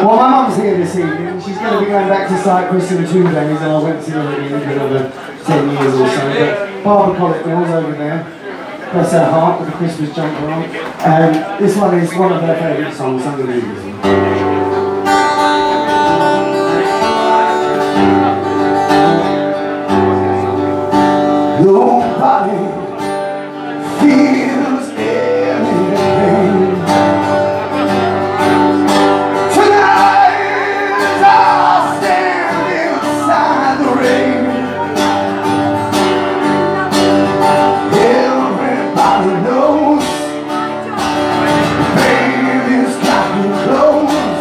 Well, my mum's here this evening. She's going to be going back to Cyprus in 2 days, and I went to see her in another 10 years or so. But Barbara Collett-Mills over there, bless her heart, with a Christmas jumper on. This one is one of her favourite songs. I'm going to do this one. Nobody feels anything. Tonight I'll stand inside the rain. Everybody knows baby's got me close.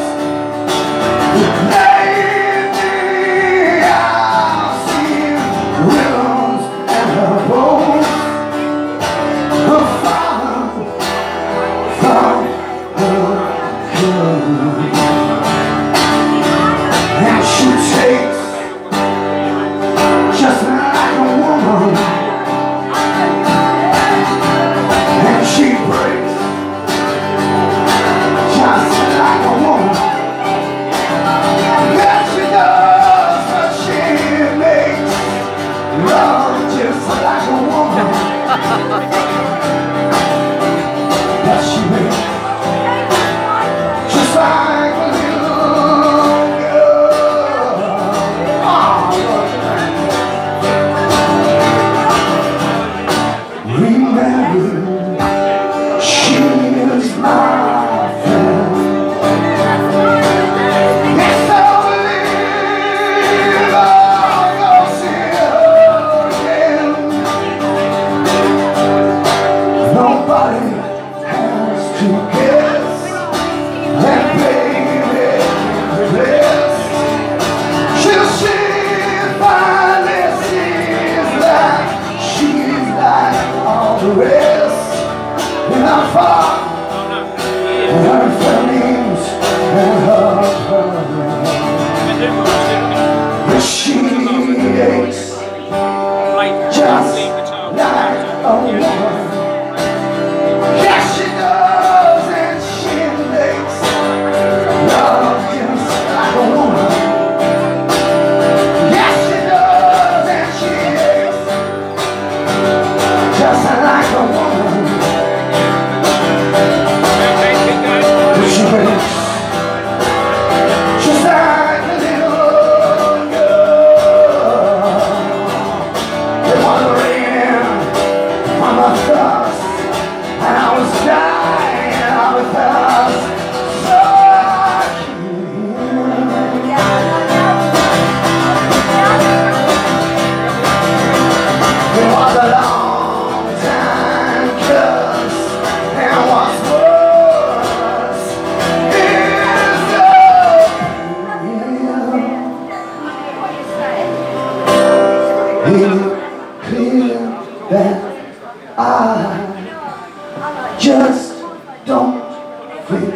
Lately I've seen rhythms and her bones. Her father from her girl. And she takes just like a woman, and she breaks just like a woman. Yes, she does, but she makes love just like a woman. Yes, she makes just like a little girl. Oh, remember, she is my friend. Yes, I believe I'll go see her again. Nobody has to guess that baby bliss. She'll finally sees that she's like all the rest. And I'm far, and her feelings and her problems. But she aches just like a woman. Yes, she does, and she makes love just like a woman. Yes, she does, and she aches just like a woman. But she breaks just like a little girl. It was raining from the dust, and I was dying of a thirst. So I it was a long time curse, and what's worse is the pain. It's clear that I just don't fit.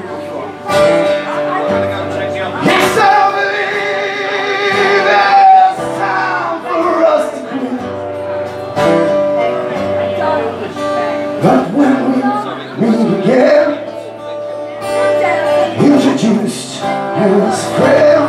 Yes, I believe it's time for us to quit. But when we meet again, introduced and spread